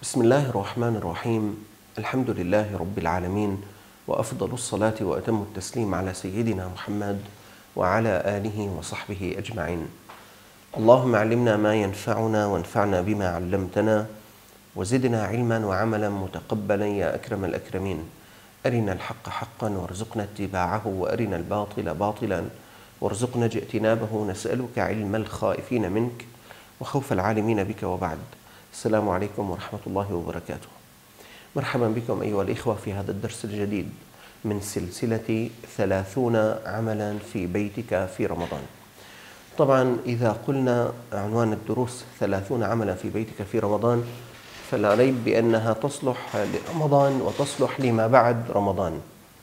بسم الله الرحمن الرحيم. الحمد لله رب العالمين، وأفضل الصلاة وأتم التسليم على سيدنا محمد وعلى آله وصحبه أجمعين. اللهم علمنا ما ينفعنا وانفعنا بما علمتنا، وزدنا علما وعملا متقبلا يا أكرم الأكرمين. أرنا الحق حقا وارزقنا اتباعه، وأرنا الباطل باطلا وارزقنا اجتنابه. نسألك علم الخائفين منك وخوف العالمين بك، وبعد. السلام عليكم ورحمة الله وبركاته. مرحبا بكم أيها الإخوة في هذا الدرس الجديد من سلسلة 30 عملا في بيتك في رمضان. طبعا إذا قلنا عنوان الدروس 30 عملا في بيتك في رمضان، فلا ريب بأنها تصلح لرمضان وتصلح لما بعد رمضان.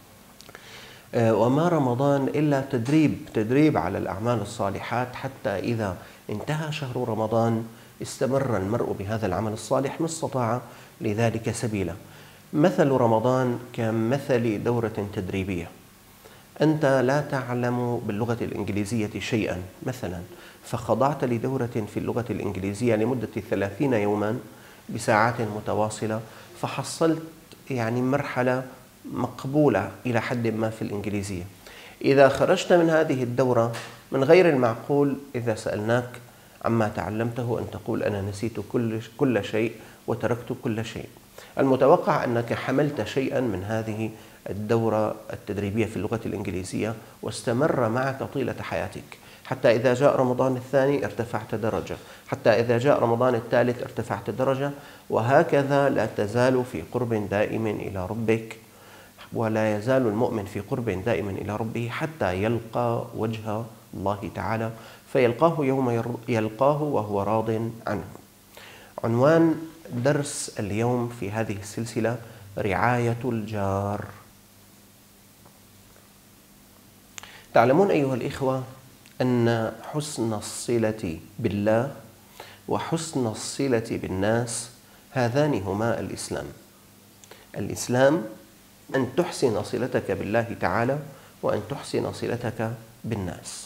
وما رمضان إلا تدريب على الأعمال الصالحات، حتى إذا انتهى شهر رمضان استمر المرء بهذا العمل الصالح ما استطاع لذلك سبيلا. مثل رمضان كمثل دورة تدريبية. أنت لا تعلم باللغة الإنجليزية شيئا مثلا، فخضعت لدورة في اللغة الإنجليزية لمدة 30 يوما بساعات متواصلة، فحصلت مرحلة مقبولة إلى حد ما في الإنجليزية. إذا خرجت من هذه الدورة، من غير المعقول إذا سألناك عما تعلمته أن تقول أنا نسيت كل شيء وتركت كل شيء. المتوقع أنك حملت شيئا من هذه الدورة التدريبية في اللغة الإنجليزية واستمر معك طيلة حياتك، حتى إذا جاء رمضان الثاني ارتفعت درجة، حتى إذا جاء رمضان الثالث ارتفعت درجة، وهكذا لا تزال في قرب دائم إلى ربك، ولا يزال المؤمن في قرب دائم إلى ربه حتى يلقى وجه الله تعالى، فيلقاه يوم يلقاه وهو راض عنه. عنوان درس اليوم في هذه السلسلة رعاية الجار. تعلمون أيها الإخوة أن حسن الصلة بالله وحسن الصلة بالناس هذان هما الإسلام. الإسلام أن تحسن صلتك بالله تعالى وأن تحسن صلتك بالناس.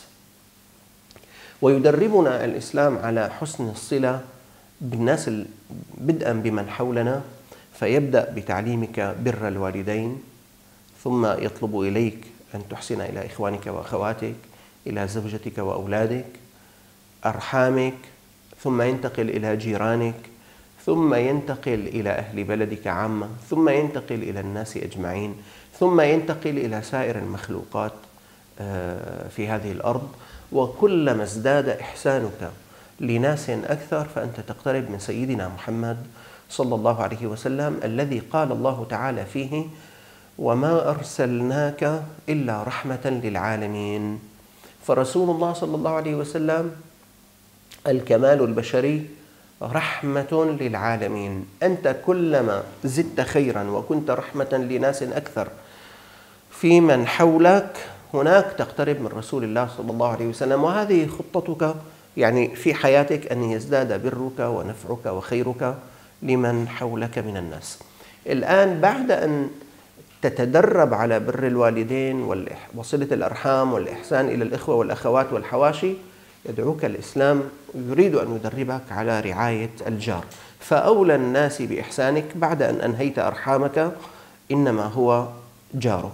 ويدربنا الإسلام على حسن الصلة بالناس بدءا بمن حولنا، فيبدأ بتعليمك بر الوالدين، ثم يطلب إليك أن تحسن إلى إخوانك وأخواتك، إلى زوجتك وأولادك، أرحامك، ثم ينتقل إلى جيرانك، ثم ينتقل إلى أهل بلدك عامة، ثم ينتقل إلى الناس أجمعين، ثم ينتقل إلى سائر المخلوقات في هذه الأرض. وكلما ازداد إحسانك لناس أكثر فأنت تقترب من سيدنا محمد صلى الله عليه وسلم، الذي قال الله تعالى فيه: وما أرسلناك إلا رحمة للعالمين. فرسول الله صلى الله عليه وسلم الكمال البشري رحمة للعالمين. أنت كلما زدت خيرا وكنت رحمة لناس أكثر في من حولك، هناك تقترب من رسول الله صلى الله عليه وسلم. وهذه خطتك في حياتك، أن يزداد برك ونفعك وخيرك لمن حولك من الناس. الآن بعد أن تتدرب على بر الوالدين وصلة الأرحام والإحسان إلى الإخوة والأخوات والحواشي، يدعوك الإسلام يريد أن يدربك على رعاية الجار. فأولى الناس بإحسانك بعد أن أنهيت أرحامك إنما هو جارك.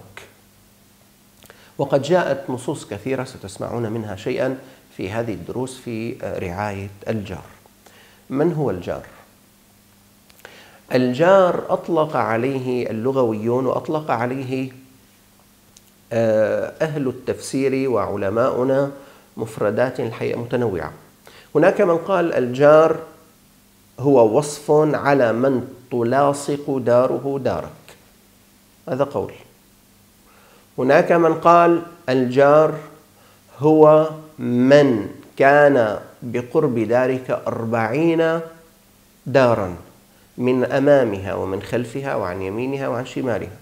وقد جاءت نصوص كثيرة ستسمعون منها شيئا في هذه الدروس في رعاية الجار. من هو الجار؟ الجار أطلق عليه اللغويون وأطلق عليه أهل التفسير وعلماؤنا مفردات الحقيقة متنوعة. هناك من قال الجار هو وصف على من تلاصق داره دارك، هذا قول. هناك من قال الجار هو من كان بقرب دارك 40 دارا، من أمامها ومن خلفها وعن يمينها وعن شمالها.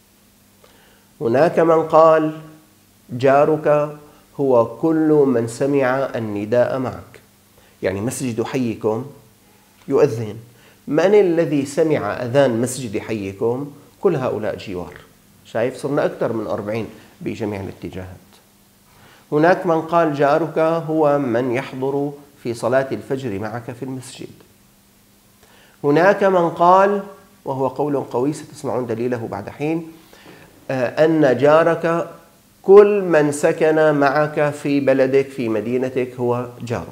هناك من قال جارك هو كل من سمع النداء معك، مسجد حيكم يؤذن، من الذي سمع أذان مسجد حيكم؟ كل هؤلاء جوار. شايف، صرنا أكثر من 40 بجميع الاتجاهات. هناك من قال جارك هو من يحضر في صلاة الفجر معك في المسجد. هناك من قال، وهو قول قوي ستسمعون دليله بعد حين، أن جارك كل من سكن معك في بلدك في مدينتك هو جارك.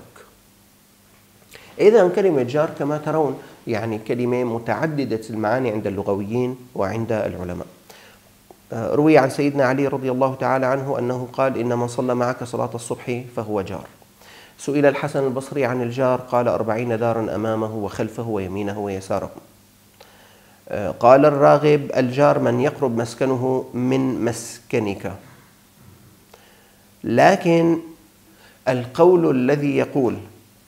إذا كلمة جار كما ترون يعني كلمة متعددة المعاني عند اللغويين وعند العلماء. روي عن سيدنا علي رضي الله تعالى عنه أنه قال: إن من صلى معك صلاة الصبح فهو جار. سئل الحسن البصري عن الجار قال: 40 دارا أمامه وخلفه ويمينه ويساره. قال الراغب: الجار من يقرب مسكنه من مسكنك. لكن القول الذي يقول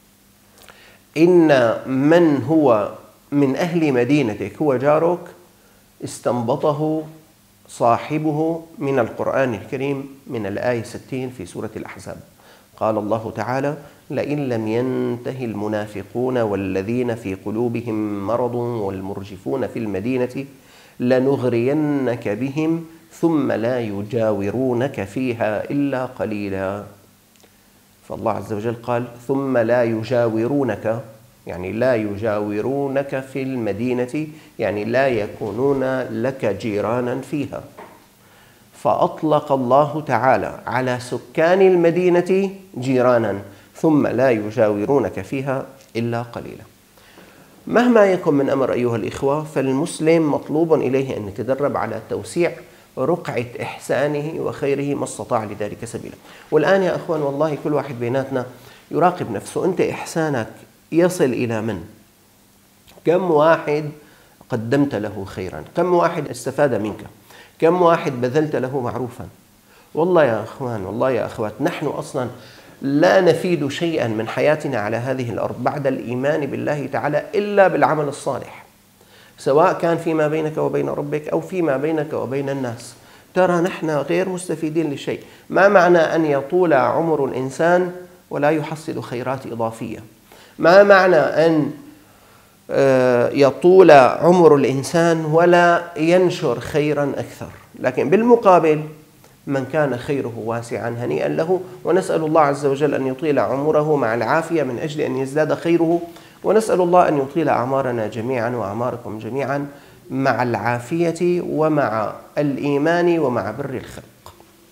إن من هو من أهل مدينتك هو جارك استنبطه صاحبه من القرآن الكريم من الآية 60 في سورة الأحزاب. قال الله تعالى: لئن لم ينته المنافقون والذين في قلوبهم مرض والمرجفون في المدينة لنغرينك بهم ثم لا يجاورونك فيها إلا قليلا. فالله عز وجل قال: ثم لا يجاورونك، يعني لا يجاورونك في المدينة، يعني لا يكونون لك جيرانا فيها. فأطلق الله تعالى على سكان المدينة جيرانا، ثم لا يجاورونك فيها إلا قليلا. مهما يكن من أمر أيها الإخوة، فالمسلم مطلوب إليه أن يتدرب على توسيع رقعة إحسانه وخيره ما استطاع لذلك سبيلا. والآن يا أخوان والله كل واحد بيناتنا يراقب نفسه. أنت إحسانك يصل إلى من؟ كم واحد قدمت له خيرا؟ كم واحد استفاد منك؟ كم واحد بذلت له معروفا؟ والله يا أخوان، والله يا أخوات، نحن أصلا لا نفيد شيئا من حياتنا على هذه الأرض بعد الإيمان بالله تعالى إلا بالعمل الصالح، سواء كان فيما بينك وبين ربك أو فيما بينك وبين الناس. ترى نحن غير مستفيدين لشيء. ما معنى أن يطول عمر الإنسان ولا يحصل خيرات إضافية؟ ما معنى أن يطول عمر الإنسان ولا ينشر خيرا أكثر؟ لكن بالمقابل من كان خيره واسعا هنيئا له، ونسأل الله عز وجل أن يطيل عمره مع العافية من أجل أن يزداد خيره، ونسأل الله أن يطيل أعمارنا جميعا وأعماركم جميعا مع العافية ومع الإيمان ومع بر الخلق.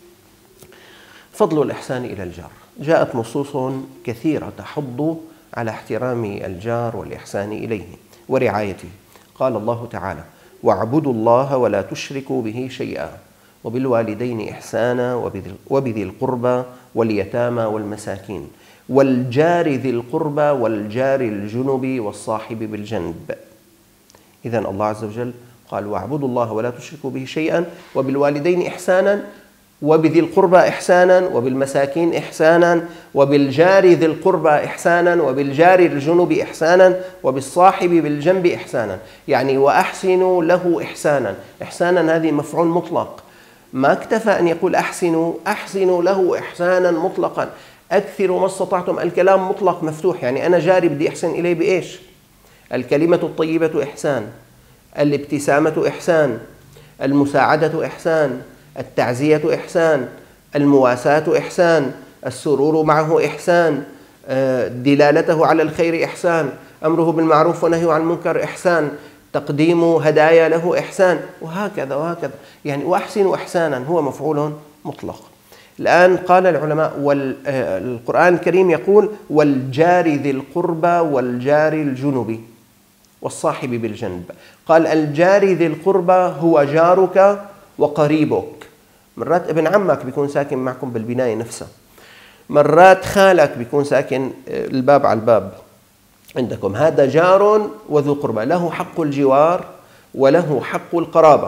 فضل الإحسان إلى الجار. جاءت نصوص كثيرة تحض على احترام الجار والإحسان إليه ورعايته. قال الله تعالى: واعبدوا الله ولا تشركوا به شيئا وبالوالدين إحسانا وبذي القربى واليتامى والمساكين والجار ذي القربى والجار الجنب والصاحب بالجنب. إذن الله عز وجل قال: واعبدوا الله ولا تشركوا به شيئا وبالوالدين إحسانا وبذي القربى إحسانا وبالمساكين إحسانا وبالجار ذي القربى إحسانا وبالجار الجنب إحسانا وبالصاحب بالجنب إحسانا. يعني وأحسنوا له إحسانا. إحسانا هذه مفعول مطلق، ما اكتفى أن يقول أحسنوا له إحسانا مطلقا. أكثروا ما استطعتم. الكلام مطلق مفتوح، يعني أنا جاري بدي أحسن إليه بإيش؟ الكلمة الطيبة إحسان، الابتسامة إحسان، المساعدة إحسان، التعزية إحسان، المواساة إحسان، السرور معه إحسان، دلالته على الخير إحسان، أمره بالمعروف ونهيه عن المنكر إحسان، تقديم هدايا له إحسان، وهكذا وهكذا. يعني وأحسنوا إحسانا هو مفعول مطلق. الآن قال العلماء والقرآن الكريم يقول: والجار ذي القربى والجار الجنب والصاحب بالجنب. قال: الجار ذي القربى هو جارك وقريبك. مرات ابن عمك بيكون ساكن معكم بالبناية نفسها، مرات خالك بيكون ساكن الباب على الباب عندكم. هذا جار وذو قربى، له حق الجوار وله حق القرابة.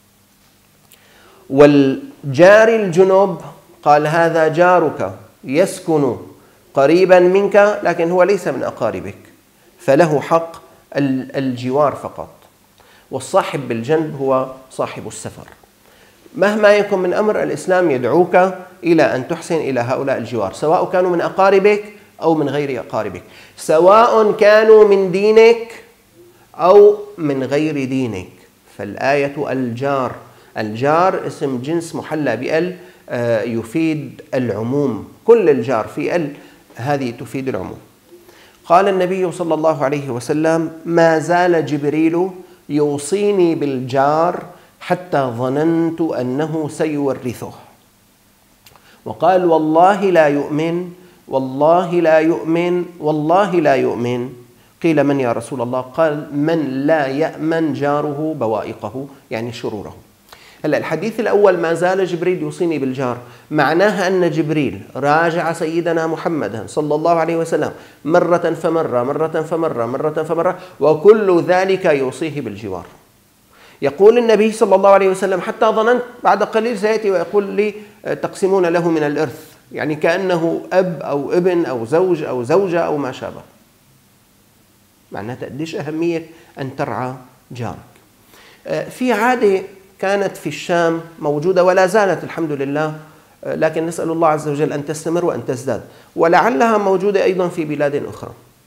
والجار الجنب قال: هذا جارك يسكن قريبا منك لكن هو ليس من أقاربك، فله حق الجوار فقط. والصاحب بالجنب هو صاحب السفر. مهما يكن من أمر، الإسلام يدعوك إلى أن تحسن إلى هؤلاء الجوار، سواء كانوا من أقاربك أو من غير أقاربك، سواء كانوا من دينك أو من غير دينك. فالآية الجار، الجار اسم جنس محلى بأل يفيد العموم. كل الجار في أل هذه تفيد العموم. قال النبي صلى الله عليه وسلم: ما زال جبريل يوصيني بالجار حتى ظننت أنه سيورثه. وقال: والله لا يؤمن، والله لا يؤمن، والله لا يؤمن. قيل: من يا رسول الله؟ قال: من لا يأمن جاره بوائقه، يعني شروره. هلا الحديث الأول ما زال جبريل يوصيني بالجار، معناها أن جبريل راجع سيدنا محمدا صلى الله عليه وسلم مرة فمرة، مرة فمرة، مرة فمرة، وكل ذلك يوصيه بالجوار. يقول النبي صلى الله عليه وسلم: حتى ظننت، بعد قليل سيأتي ويقول لي: تقسمون له من الإرث، يعني كأنه أب أو ابن أو زوج أو زوجة أو ما شابه. معناتها قديش أهمية أن ترعى جارك. في عادة كانت في الشام موجودة ولا زالت الحمد لله، لكن نسأل الله عز وجل أن تستمر وأن تزداد، ولعلها موجودة أيضا في بلاد أخرى.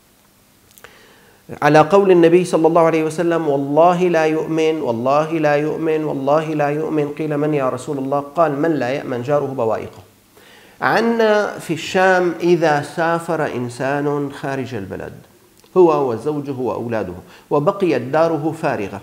على قول النبي صلى الله عليه وسلم: والله لا يؤمن، والله لا يؤمن، والله لا يؤمن. قيل: من يا رسول الله؟ قال: من لا يأمن جاره بوائقه. عندنا في الشام إذا سافر إنسان خارج البلد هو وزوجه وأولاده وبقيت داره فارغة،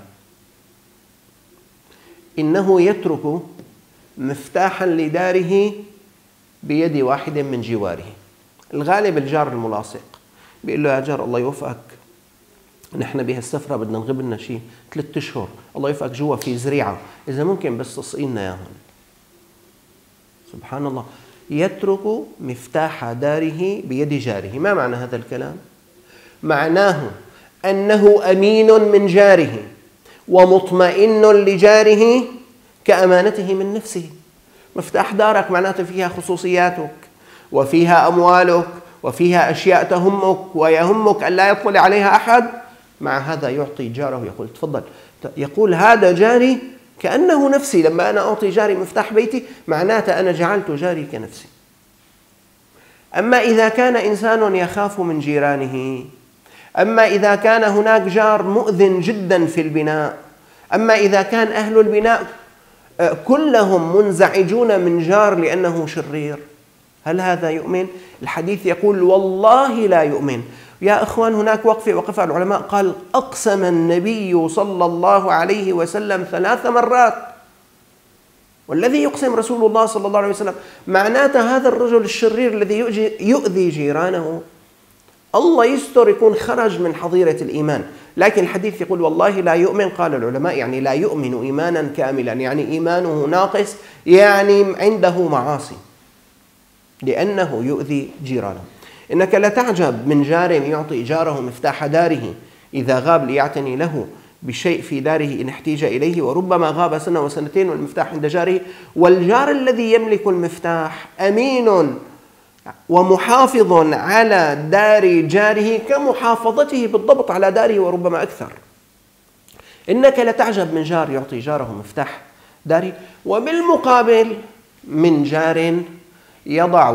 إنه يترك مفتاحا لداره بيد واحد من جواره، الغالب الجار الملاصق. بيقول له: يا جار الله يوفقك، نحن بهالسفرة بدنا نغيب لنا شيء 3 أشهر، الله يوفقك جوا في زريعة، إذا ممكن بس تسقينا إياهم. سبحان الله، يترك مفتاح داره بيد جاره. ما معنى هذا الكلام؟ معناه أنه أمين من جاره ومطمئن لجاره كأمانته من نفسه. مفتاح دارك معناته فيها خصوصياتك وفيها أموالك وفيها أشياء تهمك ويهمك أن لا يطلع عليها أحد. مع هذا يعطي جاره، يقول: تفضل. يقول: هذا جاري كأنه نفسي. لما أنا أعطي جاري مفتاح بيتي معناته أنا جعلت جاري كنفسي. أما إذا كان إنسان يخاف من جيرانه، أما إذا كان هناك جار مؤذن جدا في البناء، أما إذا كان أهل البناء كلهم منزعجون من جار لأنه شرير، هل هذا يؤمن؟ الحديث يقول: والله لا يؤمن. يا إخوان، هناك وقفة وقفها العلماء، قال: أقسم النبي صلى الله عليه وسلم 3 مرات. والذي يقسم رسول الله صلى الله عليه وسلم معناته هذا الرجل الشرير الذي يؤذي جيرانه الله يستر يكون خرج من حظيرة الإيمان. لكن الحديث يقول: والله لا يؤمن. قال العلماء: يعني لا يؤمن إيمانا كاملا، يعني إيمانه ناقص، يعني عنده معاصي لأنه يؤذي جيرانه. إنك لا تعجب من جار يعطي جاره مفتاح داره إذا غاب ليعتني له بشيء في داره إن احتيج إليه، وربما غاب 1 و2 سنين والمفتاح عند جاره، والجار الذي يملك المفتاح أمين ومحافظ على دار جاره كمحافظته بالضبط على داره وربما أكثر. إنك لا تعجب من جار يعطي جاره مفتاح داره، وبالمقابل من جار يضع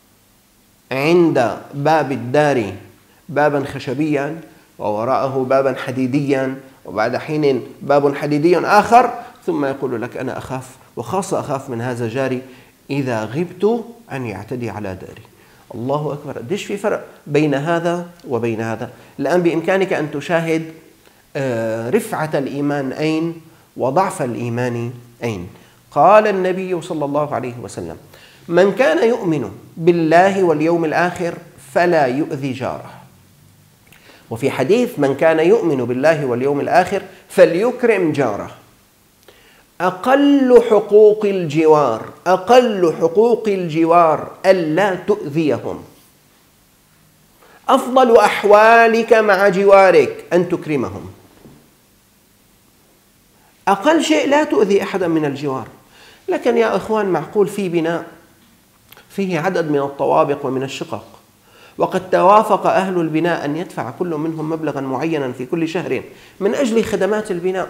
عند باب الدار بابا خشبيا ووراءه بابا حديديا وبعد حين باب حديدي آخر، ثم يقول لك: أنا أخاف، وخاصة أخاف من هذا جاري إذا غبت أن يعتدي على داري. الله أكبر، قديش في فرق بين هذا وبين هذا. الآن بإمكانك أن تشاهد رفعة الإيمان أين وضعف الإيمان أين. قال النبي صلى الله عليه وسلم: من كان يؤمن بالله واليوم الآخر فلا يؤذي جاره. وفي حديث: من كان يؤمن بالله واليوم الآخر فليكرم جاره. أقل حقوق الجوار، أقل حقوق الجوار ألا تؤذيهم. أفضل أحوالك مع جوارك أن تكرمهم. أقل شيء لا تؤذي أحدا من الجوار. لكن يا إخوان، معقول في بناء فيه عدد من الطوابق ومن الشقق، وقد توافق أهل البناء أن يدفع كل منهم مبلغا معينا في كل شهر من أجل خدمات البناء.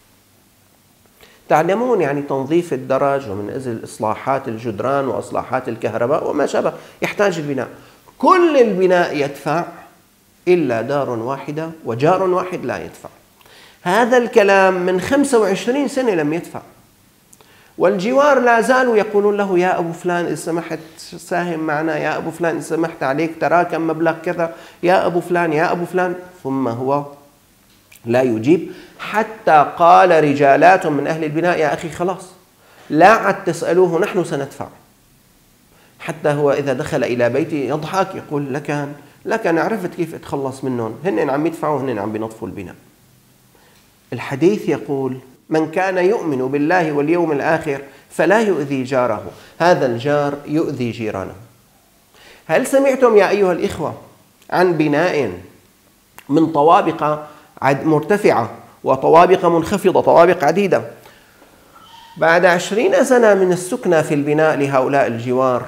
تعلمون يعني تنظيف الدرج ومن أجل إصلاحات الجدران وإصلاحات الكهرباء وما شابه يحتاج البناء. كل البناء يدفع إلا دار واحدة وجار واحد لا يدفع. هذا الكلام من 25 سنة لم يدفع. والجوار لا زالوا يقولون له يا أبو فلان إذا سمحت ساهم معنا، يا أبو فلان إذا سمحت عليك تراكم مبلغ كذا، يا أبو فلان يا أبو فلان، ثم هو لا يجيب. حتى قال رجالات من أهل البناء يا أخي خلاص لا عد تسألوه نحن سندفع. حتى هو إذا دخل إلى بيتي يضحك يقول لكن عرفت كيف أتخلص منهم، هن عم يدفعوا هن عم بينظفوا البناء. الحديث يقول من كان يؤمن بالله واليوم الآخر فلا يؤذي جاره، هذا الجار يؤذي جيرانه. هل سمعتم يا أيها الإخوة عن بناء من طوابق مرتفعة وطوابق منخفضة، طوابق عديدة، بعد 20 سنة من السكنة في البناء لهؤلاء الجوار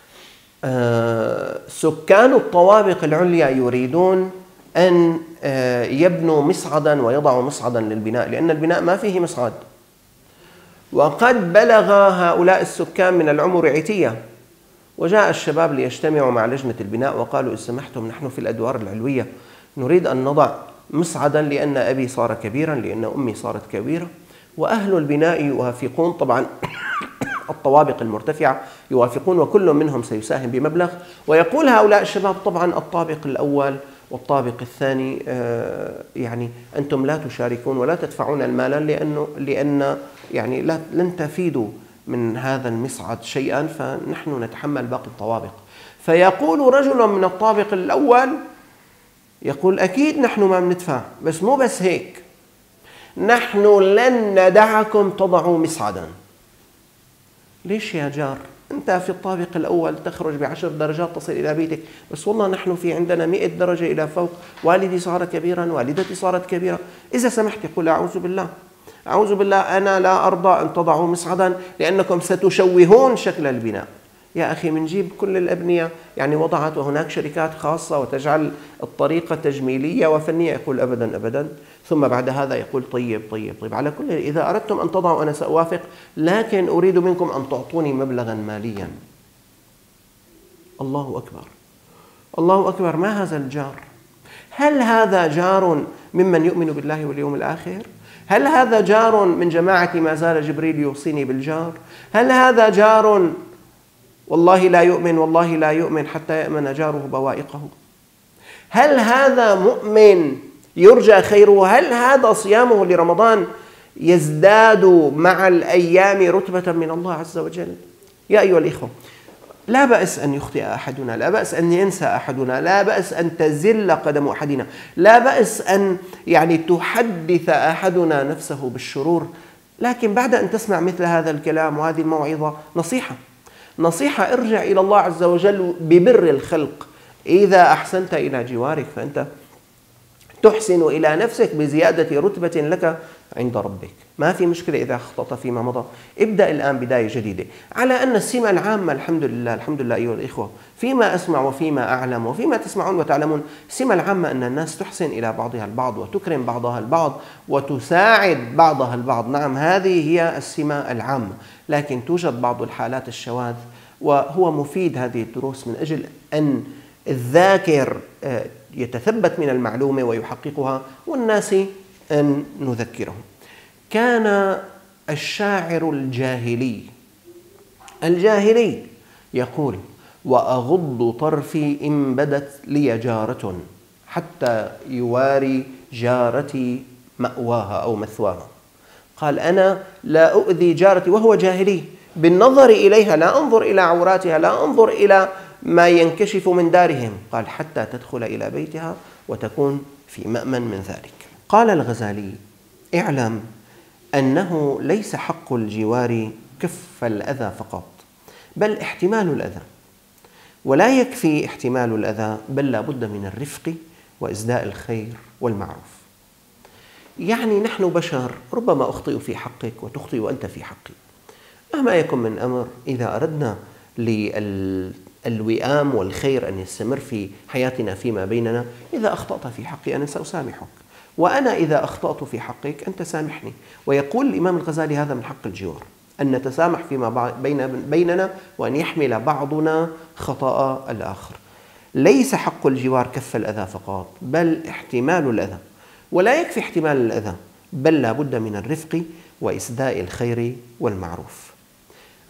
سكان الطوابق العليا يريدون أن يبنوا مصعدا ويضعوا مصعدا للبناء، لأن البناء ما فيه مصعد. وقد بلغ هؤلاء السكان من العمر عتية، وجاء الشباب ليجتمعوا مع لجنة البناء وقالوا إن سمحتم نحن في الأدوار العلوية نريد أن نضع مصعدا لأن أبي صار كبيرا، لأن أمي صارت كبيرة. وأهل البناء يوافقون، طبعا الطوابق المرتفعة يوافقون وكل منهم سيساهم بمبلغ. ويقول هؤلاء الشباب طبعا الطابق الأول والطابق الثاني يعني أنتم لا تشاركون ولا تدفعون المال لأن يعني لن تفيدوا من هذا المصعد شيئا، فنحن نتحمل باقي الطوابق. فيقول رجل من الطابق الأول يقول أكيد نحن ما بندفع، بس مو بس هيك، نحن لن ندعكم تضعوا مصعدا. ليش يا جار؟ أنت في الطابق الأول تخرج ب10 درجات تصل إلى بيتك، بس والله نحن في عندنا 100 درجة إلى فوق، والدي صار كبيرا، والدتي صارت كبيرة، إذا سمحت يقول أعوذ بالله أعوذ بالله أنا لا أرضى أن تضعوا مصعدا لأنكم ستشوهون شكل البناء. يا أخي منجيب كل الأبنية يعني وضعت، وهناك شركات خاصة وتجعل الطريقة تجميلية وفنية. يقول أبدا أبدا. ثم بعد هذا يقول طيب على كل إذا أردتم أن تضعوا أنا سأوافق، لكن أريد منكم أن تعطوني مبلغا ماليا. الله أكبر الله أكبر. ما هذا الجار؟ هل هذا جار ممن يؤمن بالله واليوم الآخر؟ هل هذا جار من جماعة ما زال جبريل يوصيني بالجار؟ هل هذا جار والله لا يؤمن والله لا يؤمن حتى يأمن جاره بوائقه؟ هل هذا مؤمن يرجى خيره؟ هل هذا صيامه لرمضان يزداد مع الأيام رتبة من الله عز وجل؟ يا أيها الإخوة، لا بأس أن يخطئ أحدنا، لا بأس أن ينسى أحدنا، لا بأس أن تزل قدم أحدنا، لا بأس أن يعني تحدث أحدنا نفسه بالشرور. لكن بعد أن تسمع مثل هذا الكلام وهذه الموعظة نصيحة ارجع إلى الله عز وجل ببر الخلق. إذا أحسنت إلى جوارك فأنت تحسن إلى نفسك بزيادة رتبة لك عند ربك. ما في مشكلة إذا أخطأت فيما مضى، ابدأ الآن بداية جديدة. على أن السمة العامة الحمد لله أيها الإخوة، فيما أسمع وفيما أعلم وفيما تسمعون وتعلمون، السمة العامة أن الناس تحسن إلى بعضها البعض وتكرم بعضها البعض وتساعد بعضها البعض. نعم هذه هي السمة العامة، لكن توجد بعض الحالات الشواذ، وهو مفيد هذه الدروس من أجل أن الذاكر يتثبت من المعلومة ويحققها، والناس أن نذكرهم. كان الشاعر الجاهلي يقول: وأغض طرفي إن بدت لي جارة حتى يواري جارتي مأواها أو مثواها. قال: أنا لا أؤذي جارتي، وهو جاهلي، بالنظر إليها، لا أنظر إلى عوراتها، لا أنظر إلى ما ينكشف من دارهم. قال: حتى تدخل إلى بيتها وتكون في مأمن من ذلك. قال الغزالي: اعلم أنه ليس حق الجوار كف الأذى فقط، بل احتمال الأذى، ولا يكفي احتمال الأذى، بل لا بد من الرفق وإسداء الخير والمعروف. يعني نحن بشر، ربما أخطئ في حقك وتخطئ أنت في حقي. مهما يكن من أمر، إذا أردنا للوئام والخير أن يستمر في حياتنا فيما بيننا، إذا أخطأت في حقي أنا سأسامحك، وأنا إذا أخطأت في حقك أنت سامحني. ويقول الإمام الغزالي: هذا من حق الجوار، أن نتسامح فيما بيننا، وأن يحمل بعضنا خطأ الآخر. ليس حق الجوار كف الأذى فقط، بل احتمال الأذى، ولا يكفي احتمال الأذى، بل لا بد من الرفق وإسداء الخير والمعروف.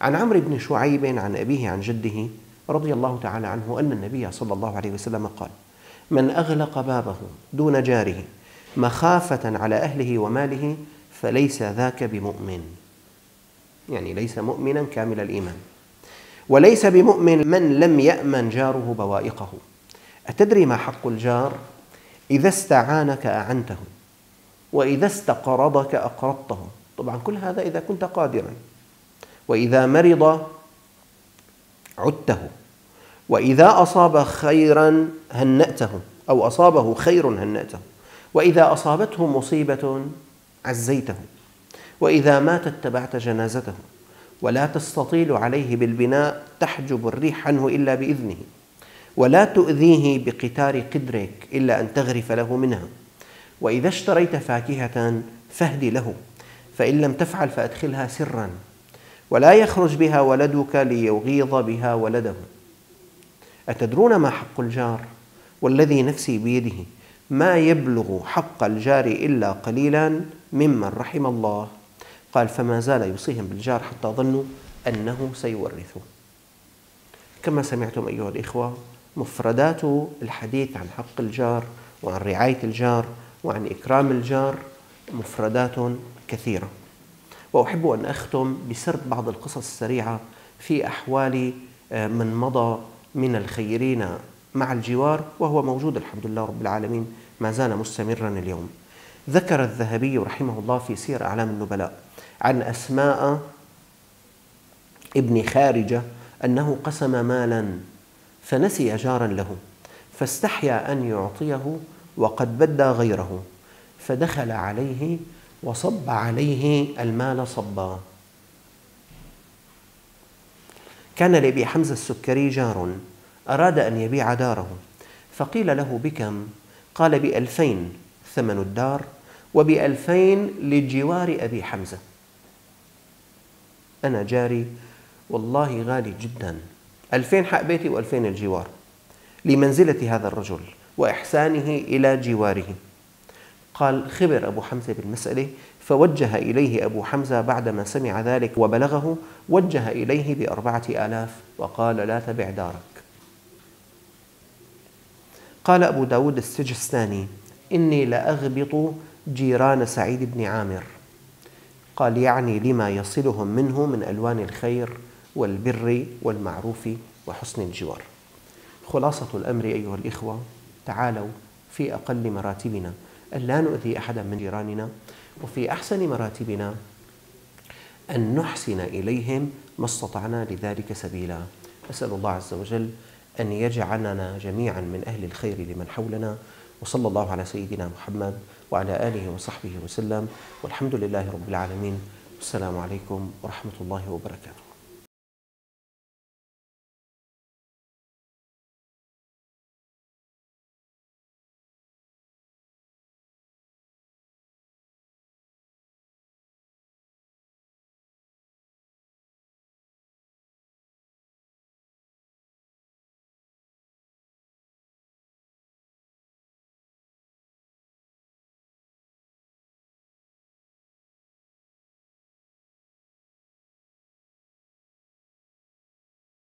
عن عمرو بن شعيب عن أبيه عن جده رضي الله تعالى عنه أن النبي صلى الله عليه وسلم قال: من أغلق بابه دون جاره مخافة على أهله وماله فليس ذاك بمؤمن، يعني ليس مؤمنا كامل الإيمان. وليس بمؤمن من لم يأمن جاره بوائقه. أتدري ما حق الجار؟ إذا استعانك أعنته، وإذا استقرضك أقرضته. طبعا كل هذا إذا كنت قادرا. وإذا مرض عدته، وإذا أصاب خيرا هنأته أو أصابه خير هنأته، وإذا أصابته مصيبة عزيته، وإذا مات اتبعت جنازته، ولا تستطيل عليه بالبناء تحجب الريح عنه إلا بإذنه، ولا تؤذيه بقتار قدرك إلا أن تغرف له منها، وإذا اشتريت فاكهة فاهد له، فإن لم تفعل فأدخلها سرا، ولا يخرج بها ولدك ليغيظ بها ولده. أتدرون ما حق الجار؟ والذي نفسي بيده ما يبلغ حق الجار إلا قليلا ممن رحم الله. قال: فما زال يوصيهم بالجار حتى ظنوا أنه سيورثه. كما سمعتم أيها الإخوة، مفردات الحديث عن حق الجار وعن رعاية الجار وعن إكرام الجار مفردات كثيرة. وأحب أن أختم بسرد بعض القصص السريعة في أحوال من مضى من الخيرين مع الجوار، وهو موجود الحمد لله رب العالمين، ما زال مستمرا اليوم. ذكر الذهبي رحمه الله في سير أعلام النبلاء عن أسماء ابن خارجة أنه قسم مالا فنسي جارا له، فاستحيا أن يعطيه وقد بدى غيره، فدخل عليه وصب عليه المال صبا. كان لأبي حمزة السكري جار أراد أن يبيع داره، فقيل له: بكم؟ قال: ب2000 ثمن الدار، وب2000 لجوار أبي حمزة. أنا جاري والله غالي جدا، 2000 حق بيتي و2000 الجوار، لمنزلة هذا الرجل وإحسانه إلى جواره. قال: خبر أبو حمزة بالمسألة، فوجه إليه أبو حمزة بعدما سمع ذلك وبلغه، وجه إليه ب4000 وقال: لا تبع دارك. قال أبو داود السجستاني: إني لأغبط جيران سعيد بن عامر. قال: يعني لما يصلهم منه من ألوان الخير والبر والمعروف وحسن الجوار. خلاصة الأمر أيها الإخوة، تعالوا في أقل مراتبنا أن لا نؤذي أحدا من جيراننا، وفي أحسن مراتبنا أن نحسن إليهم ما استطعنا لذلك سبيلا. أسأل الله عز وجل أن يجعلنا جميعا من أهل الخير لمن حولنا، وصلى الله على سيدنا محمد وعلى آله وصحبه وسلم، والحمد لله رب العالمين. والسلام عليكم ورحمة الله وبركاته.